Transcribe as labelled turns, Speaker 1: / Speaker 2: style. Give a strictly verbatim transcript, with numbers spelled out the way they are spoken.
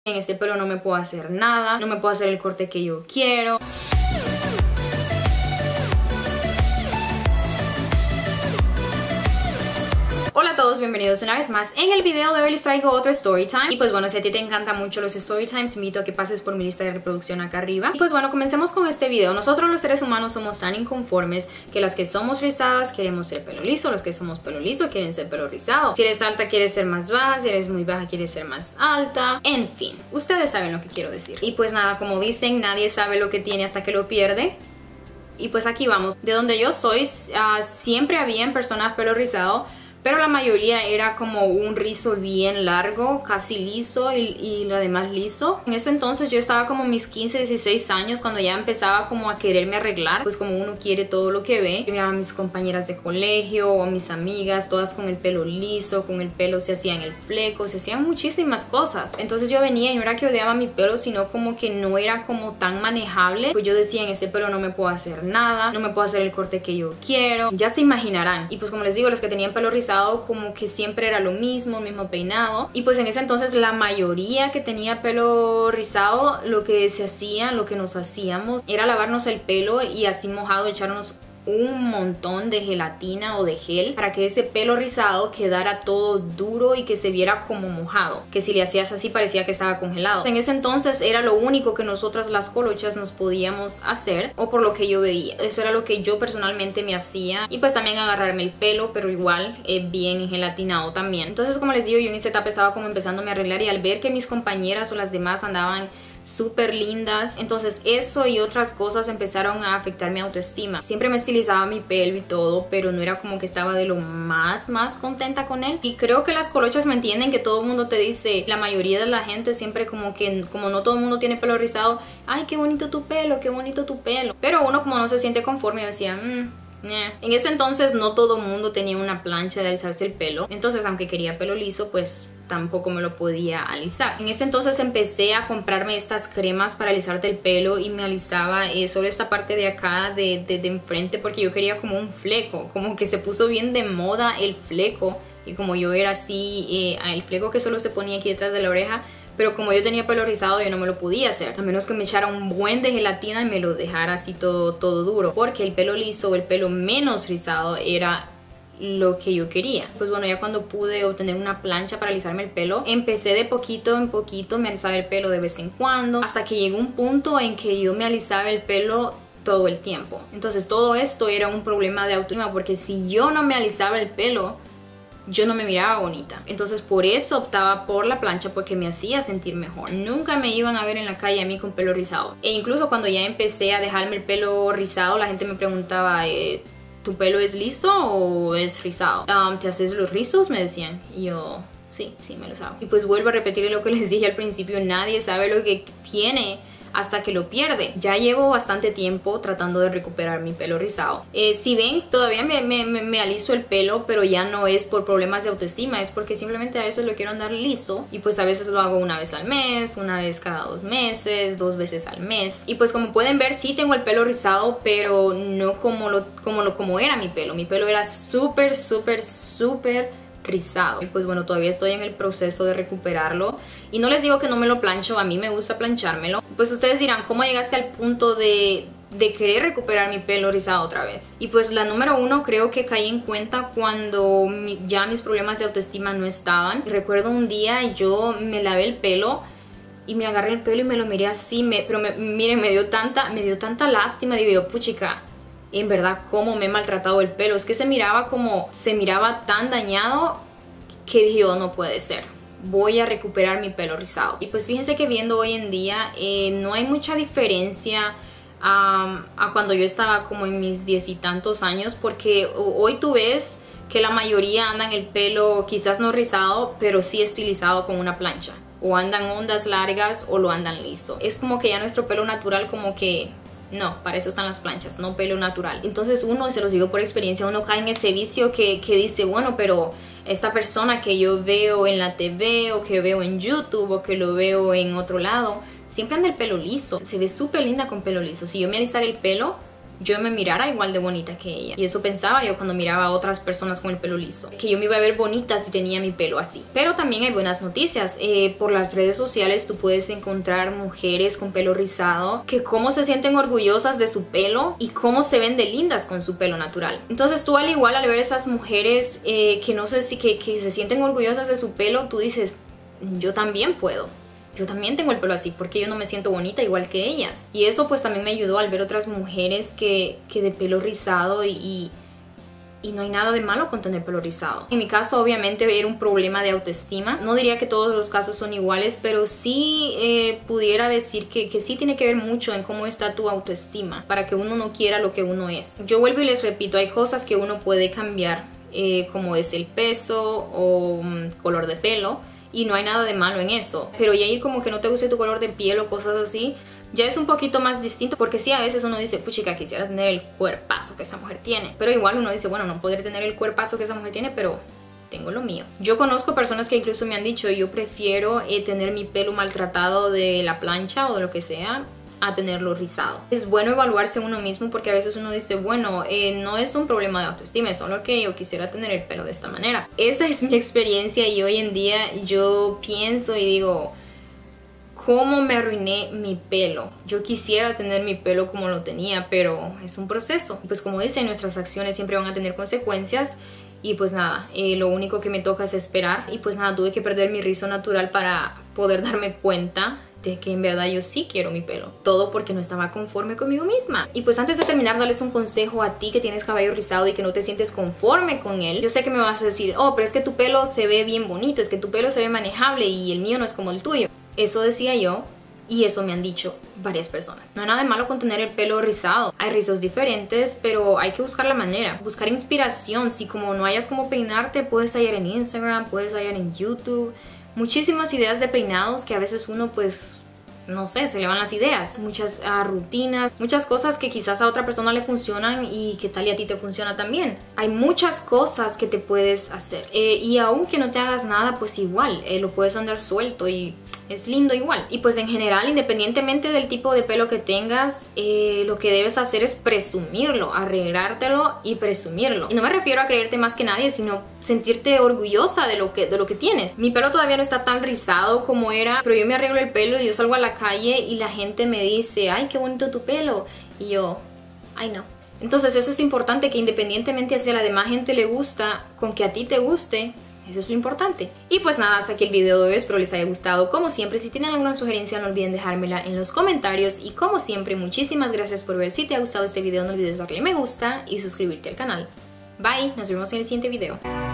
Speaker 1: en este pelo no me puedo hacer nada, no me puedo hacer el corte que yo quiero. Hola a todos, bienvenidos una vez más. En el video de hoy les traigo otro story time. Y pues bueno, si a ti te encantan mucho los story times, te invito a que pases por mi lista de reproducción acá arriba. Y pues bueno, comencemos con este video. Nosotros los seres humanos somos tan inconformes que las que somos rizadas queremos ser pelo liso, los que somos pelo liso quieren ser pelo rizado. Si eres alta quieres ser más baja, si eres muy baja quieres ser más alta. En fin, ustedes saben lo que quiero decir. Y pues nada, como dicen, nadie sabe lo que tiene hasta que lo pierde. Y pues aquí vamos. De donde yo soy, uh, siempre habían personas pelo rizado, pero la mayoría era como un rizo bien largo, casi liso y, y lo demás liso. En ese entonces yo estaba como mis quince, dieciséis años, cuando ya empezaba como a quererme arreglar, pues como uno quiere todo lo que ve. Yo miraba a mis compañeras de colegio o a mis amigas, todas con el pelo liso, con el pelo se hacían el fleco, se hacían muchísimas cosas. Entonces yo venía y no era que odiaba mi pelo, sino como que no era como tan manejable. Pues yo decía, en este pelo no me puedo hacer nada, no me puedo hacer el corte que yo quiero. Ya se imaginarán. Y pues como les digo, los que tenían pelo rizado como que siempre era lo mismo, mismo peinado. Y pues en ese entonces la mayoría que tenía pelo rizado, lo que se hacía, lo que nos hacíamos era lavarnos el pelo y así mojado echarnos un montón de gelatina o de gel para que ese pelo rizado quedara todo duro y que se viera como mojado, que si le hacías así parecía que estaba congelado. En ese entonces era lo único que nosotras las colochas nos podíamos hacer, o por lo que yo veía, eso era lo que yo personalmente me hacía. Y pues también agarrarme el pelo, pero igual eh, bien gelatinado también. Entonces, como les digo, yo en esa etapa estaba como empezándome a arreglar, y al ver que mis compañeras o las demás andaban súper lindas, entonces eso y otras cosas empezaron a afectar mi autoestima. Siempre me estilizaba mi pelo y todo, pero no era como que estaba de lo más más contenta con él. Y creo que las colochas me entienden, que todo el mundo te dice, la mayoría de la gente siempre como que, como no todo el mundo tiene pelo rizado, ay, qué bonito tu pelo, qué bonito tu pelo, pero uno como no se siente conforme, yo decía, mmm Yeah. En ese entonces no todo el mundo tenía una plancha de alisarse el pelo, entonces aunque quería pelo liso, pues tampoco me lo podía alisar. En ese entonces empecé a comprarme estas cremas para alisarte el pelo, y me alisaba eh, solo esta parte de acá de, de, de enfrente, porque yo quería como un fleco, como que se puso bien de moda el fleco. Y como yo era así, eh, el fleco que solo se ponía aquí detrás de la oreja, pero como yo tenía pelo rizado yo no me lo podía hacer, a menos que me echara un buen de gelatina y me lo dejara así todo, todo duro, porque el pelo liso o el pelo menos rizado era lo que yo quería. Pues bueno, ya cuando pude obtener una plancha para alisarme el pelo, empecé de poquito en poquito, me alisaba el pelo de vez en cuando, hasta que llegó un punto en que yo me alisaba el pelo todo el tiempo. Entonces todo esto era un problema de autoestima, porque si yo no me alisaba el pelo, yo no me miraba bonita. Entonces por eso optaba por la plancha, porque me hacía sentir mejor. Nunca me iban a ver en la calle a mí con pelo rizado. E incluso cuando ya empecé a dejarme el pelo rizado, la gente me preguntaba, eh, ¿tu pelo es liso o es rizado? Um, ¿Te haces los rizos? Me decían. Y yo, sí, sí, me los hago. Y pues vuelvo a repetir lo que les dije al principio, nadie sabe lo que tiene hasta que lo pierde. Ya llevo bastante tiempo tratando de recuperar mi pelo rizado. Eh, si ven, todavía me, me, me aliso el pelo, pero ya no es por problemas de autoestima, es porque simplemente a veces lo quiero andar liso, y pues a veces lo hago una vez al mes, una vez cada dos meses, dos veces al mes. Y pues como pueden ver, sí tengo el pelo rizado, pero no como lo, como lo como era mi pelo. Mi pelo era súper, súper, súper rizado. Y pues bueno, todavía estoy en el proceso de recuperarlo, y no les digo que no me lo plancho, a mí me gusta planchármelo. Pues ustedes dirán, ¿cómo llegaste al punto de, de querer recuperar mi pelo rizado otra vez? Y pues la número uno, creo que caí en cuenta cuando mi, ya mis problemas de autoestima no estaban. Y recuerdo un día yo me lavé el pelo y me agarré el pelo y me lo miré así, me, pero me, miren, me dio tanta, me dio tanta lástima. Digo yo, puchica, en verdad cómo me he maltratado el pelo. Es que se miraba como, se miraba tan dañado que dije, oh, no puede ser, voy a recuperar mi pelo rizado. Y pues fíjense que viendo hoy en día eh, no hay mucha diferencia um, a cuando yo estaba como en mis diez y tantos años, porque hoy tú ves que la mayoría andan el pelo quizás no rizado, pero sí estilizado con una plancha, o andan ondas largas o lo andan liso. Es como que ya nuestro pelo natural como que no, para eso están las planchas, no pelo natural. Entonces uno, se los digo por experiencia, uno cae en ese vicio que, que dice, bueno, pero esta persona que yo veo en la T V o que veo en YouTube o que lo veo en otro lado, siempre anda el pelo liso, se ve súper linda con pelo liso. Si yo me alisara el pelo, yo me mirara igual de bonita que ella. Y eso pensaba yo cuando miraba a otras personas con el pelo liso, que yo me iba a ver bonita si tenía mi pelo así. Pero también hay buenas noticias. Eh, por las redes sociales tú puedes encontrar mujeres con pelo rizado que cómo se sienten orgullosas de su pelo y cómo se ven de lindas con su pelo natural. Entonces tú al igual al ver esas mujeres eh, que no sé si que, que se sienten orgullosas de su pelo, tú dices, yo también puedo. Yo también tengo el pelo así, porque yo no me siento bonita igual que ellas. Y eso pues también me ayudó al ver otras mujeres que, que de pelo rizado y, y, y no hay nada de malo con tener pelo rizado. En mi caso obviamente era un problema de autoestima. No diría que todos los casos son iguales, pero sí eh, pudiera decir que, que sí tiene que ver mucho en cómo está tu autoestima para que uno no quiera lo que uno es. Yo vuelvo y les repito, hay cosas que uno puede cambiar, eh, como es el peso o um, color de pelo. Y no hay nada de malo en eso. Pero ya ir como que no te guste tu color de piel o cosas así, ya es un poquito más distinto. Porque sí, a veces uno dice, puchica, quisiera tener el cuerpazo que esa mujer tiene. Pero igual uno dice, bueno, no podré tener el cuerpazo que esa mujer tiene, pero tengo lo mío. Yo conozco personas que incluso me han dicho, yo prefiero eh, tener mi pelo maltratado de la plancha o de lo que sea, a tenerlo rizado. Es bueno evaluarse uno mismo porque a veces uno dice, bueno, eh, no es un problema de autoestima, es solo que yo quisiera tener el pelo de esta manera. Esa es mi experiencia y hoy en día yo pienso y digo, ¿cómo me arruiné mi pelo? Yo quisiera tener mi pelo como lo tenía, pero es un proceso. Pues como dicen, nuestras acciones siempre van a tener consecuencias. Y pues nada, eh, lo único que me toca es esperar. Y pues nada, tuve que perder mi rizo natural para poder darme cuenta de que en verdad yo sí quiero mi pelo. Todo porque no estaba conforme conmigo misma. Y pues antes de terminar, darles un consejo a ti que tienes cabello rizado y que no te sientes conforme con él. Yo sé que me vas a decir, oh, pero es que tu pelo se ve bien bonito, es que tu pelo se ve manejable y el mío no es como el tuyo. Eso decía yo. Y eso me han dicho varias personas. No hay nada de malo con tener el pelo rizado. Hay rizos diferentes, pero hay que buscar la manera. Buscar inspiración. Si como no hayas cómo peinarte, puedes hallar en Instagram, puedes hallar en YouTube. Muchísimas ideas de peinados que a veces uno pues, no sé, se le van las ideas. Muchas uh, rutinas, muchas cosas que quizás a otra persona le funcionan y que tal y a ti te funciona también. Hay muchas cosas que te puedes hacer. Eh, y aunque no te hagas nada, pues igual, eh, lo puedes andar suelto y es lindo igual. Y pues en general, independientemente del tipo de pelo que tengas, eh, lo que debes hacer es presumirlo, arreglártelo y presumirlo. Y no me refiero a creerte más que nadie, sino sentirte orgullosa de lo que, de lo que tienes. Mi pelo todavía no está tan rizado como era, pero yo me arreglo el pelo y yo salgo a la calle y la gente me dice, ay, qué bonito tu pelo. Y yo, ay no. Entonces eso es importante, que independientemente si a la demás gente le gusta, con que a ti te guste, eso es lo importante. Y pues nada, hasta aquí el video de hoy. Espero les haya gustado. Como siempre, si tienen alguna sugerencia no olviden dejármela en los comentarios. Y como siempre, muchísimas gracias por ver. Si te ha gustado este video no olvides darle me gusta y suscribirte al canal. Bye, nos vemos en el siguiente video.